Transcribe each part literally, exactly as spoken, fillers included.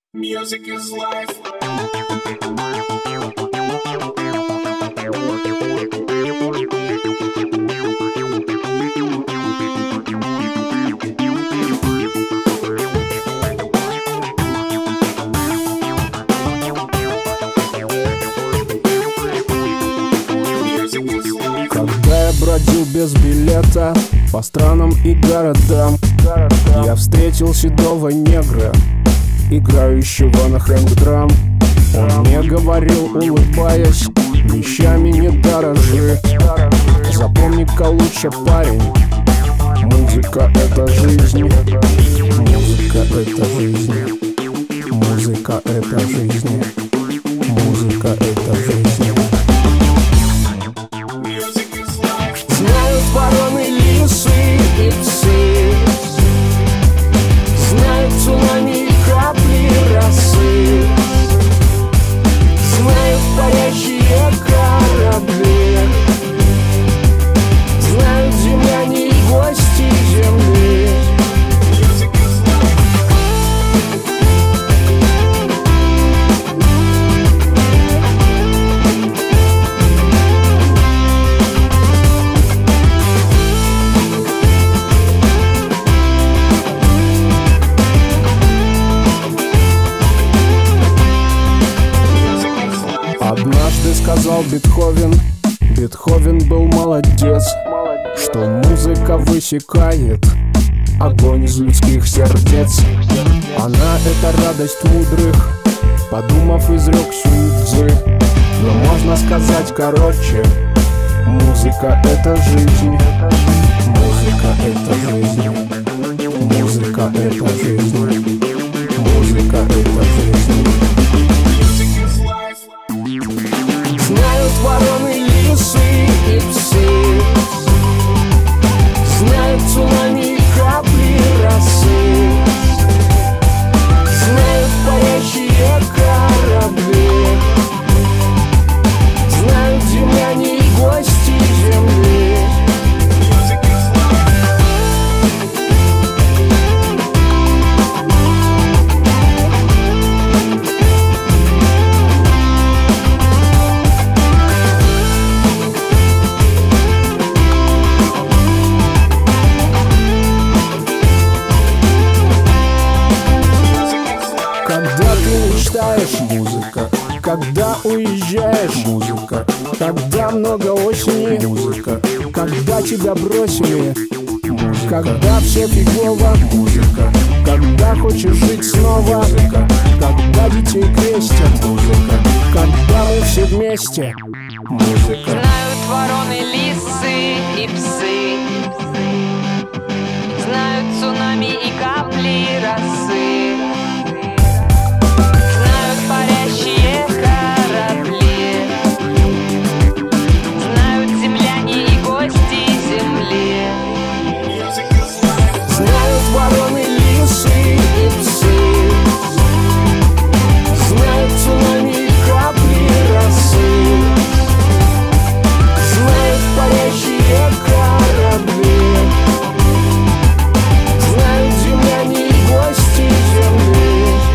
Music is life. Когда я бродил без билета по странам и городам, я встретил седого негра, играющего на хэнк-драм. Он мне говорил, улыбаясь, вещами не дорожи. Запомни-ка лучше, парень, музыка — это жизнь. Музыка — это жизнь. Музыка — это жизнь. Музыка — это жизнь. Знают вороны, лисы и псы, знают цунами и капли росы, знают парящие корабли, знают земляне и гости земли. Однажды сказал Бетховен, Бетховен был молодец, что музыка высекает огонь из людских сердец. Она — это радость мудрых, подумав, изрек Сунь-Цзы. Но можно сказать короче: музыка — это жизнь. Музыка — это жизнь. Музыка — это жизнь. Музыка — это жизнь. Знают вороны, лисы и псы, знают цунами и капли росы, знают парящие корабли, знают земляне и гости земли. Музыка, когда уезжаешь, музыка, когда много осени, музыка, когда тебя бросили, музыка, когда все фигово, музыка, когда хочешь жить снова, музыка, когда детей крестят, музыка, когда мы все вместе, музыка. Знают вороны, лисы и псы, знают цунами и капли росы, парящие корабли, знают земляне и гости земли. Знают вороны, лисы и псы, знают цунами и капли росы, знают парящие корабли, знают земляне и гости земли.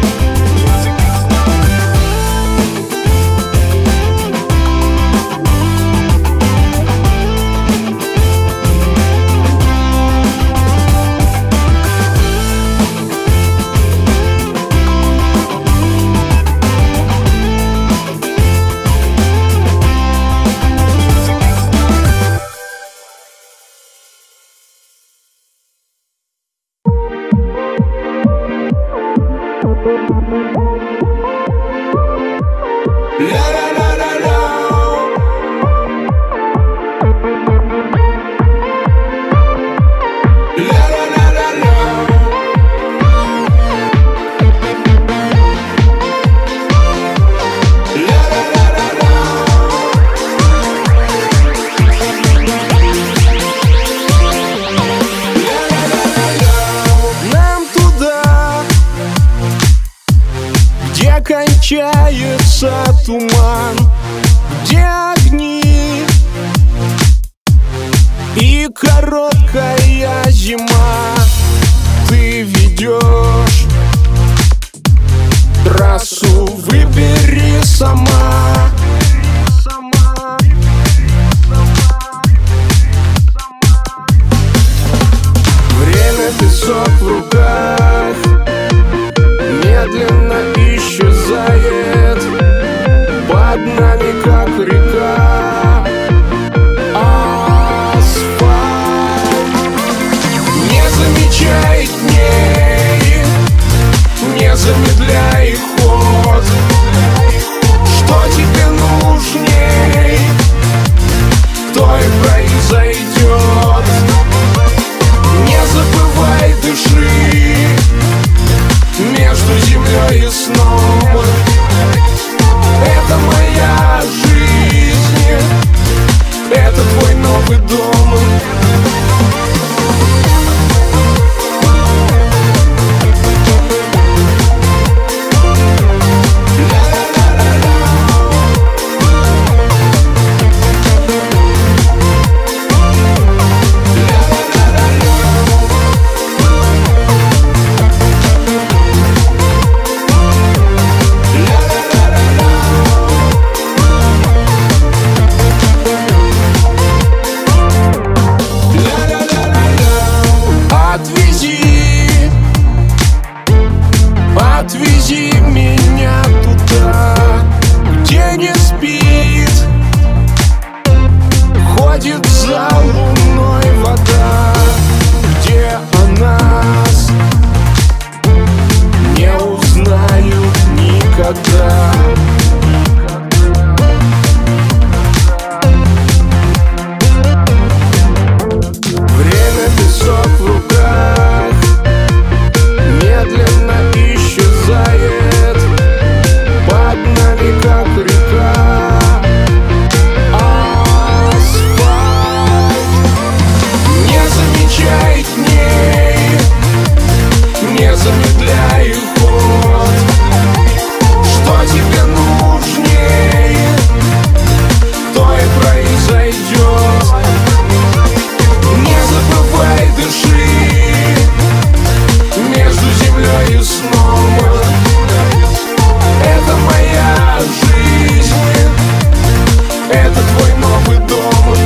Кончается туман, где огни и короткая зима. Ты ведешь сама. Время песок в руках медленно исчезает под нами, как река. Асфальт не замечай дней, не замедляй ход. Что тебе нужней, то и произойдет. Не забывай, дыши между землей и сном. Это моя жизнь, это твой новый дом. Отвези меня туда, где не спит, ходит за луной вода, где о нас не узнают никогда. Время песок в руках медленно исчезает под нами, как река. Асфальт не замечай дней, не замедляй ход. Что тебе нужней, то и произойдет. Не забывай, дыши между землей и сном. Это моя жизнь, это твой новый дом.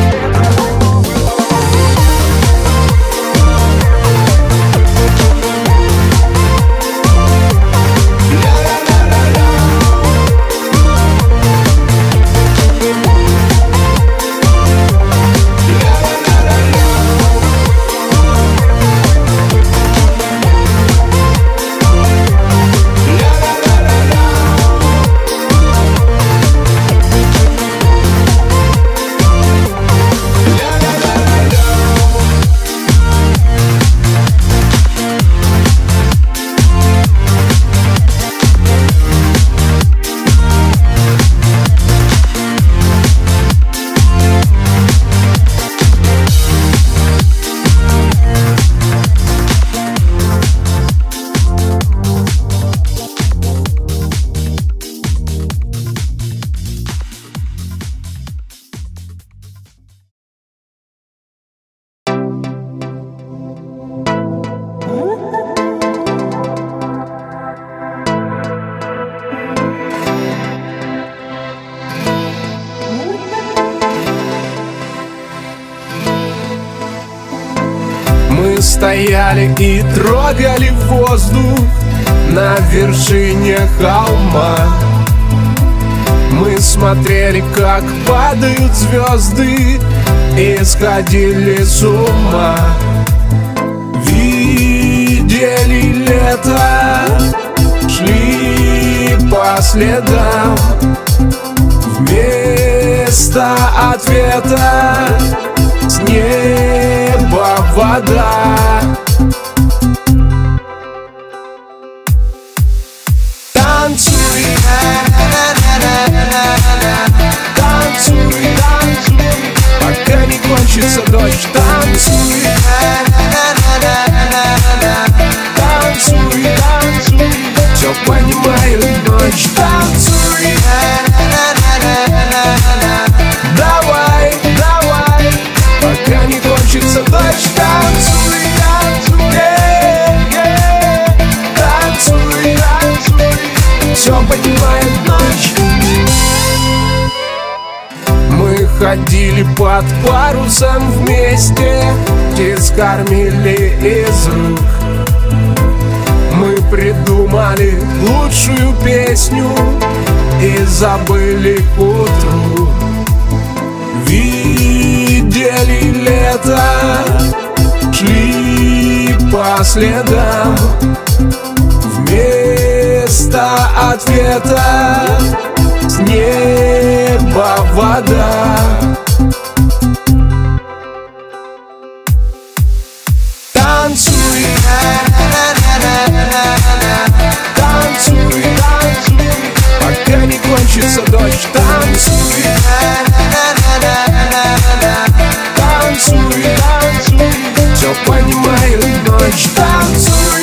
Мы стояли и трогали воздух на вершине холма. Мы смотрели, как падают звезды, и сходили с ума. Видели лето, шли по следам. Вместо ответа с неба вода. Танцуй, танцуй, танцуй, пока не кончится дождь. Танцуй, танцуй, танцуй, все понимают ночь. Танцуй, давай, давай, пока не кончится дождь. Танцуй, танцуй, yeah, yeah. Танцуй, танцуй, все поднимает ночь. ходили под парусом вместе, птиц кормили из рук. Мы придумали лучшую песню и забыли к утру. Видели лето, шли по следам, вместо ответа с неба вода. Танцуй, танцуй, танцуй, пока не кончится дождь. Танцуй, танцуй, танцуй, все понимаю ночь. Танцуй,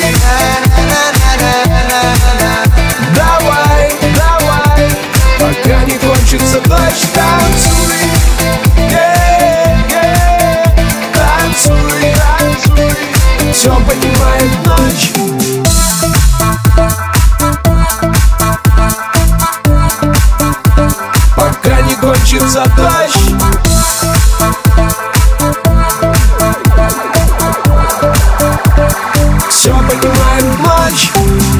давай, давай, пока не кончится дождь. Танцуй, yeah, yeah. Танцуй, танцуй, все понимает ночь. Пока не кончится дождь. Все понимает ночь.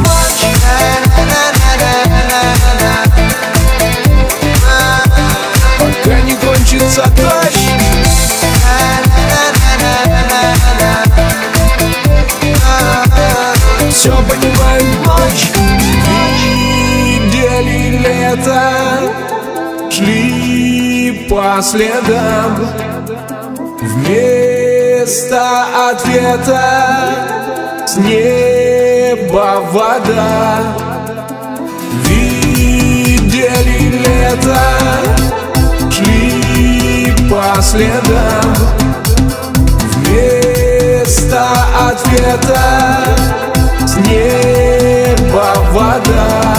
Пока не кончится дождь. Все понимает ночь. Видели лето, шли по следам, вместо ответа с неба вода. Видели лето, шли по следам, вместо ответа с неба вода.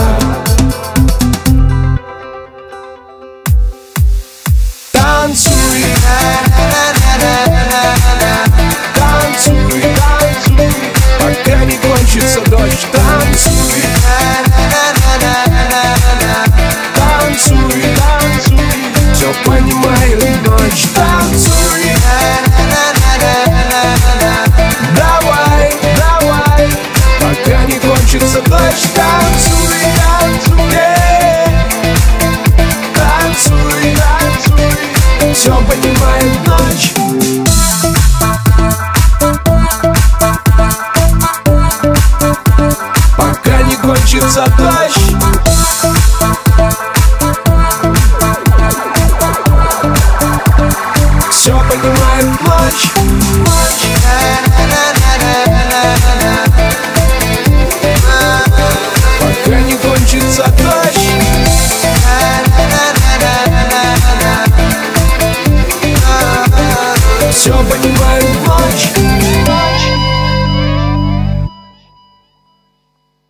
Танцуй, танцуй, танцуй, пока не кончится дождь. Танцуй, танцуй, танцуй, все понимаю ночь. Танцуй, давай, давай, пока не кончится дождь. Танцуй, танцуй, yeah. Танцуй, танцуй, все понимает ночь. Пока не кончится дождь. Все понимает ночь.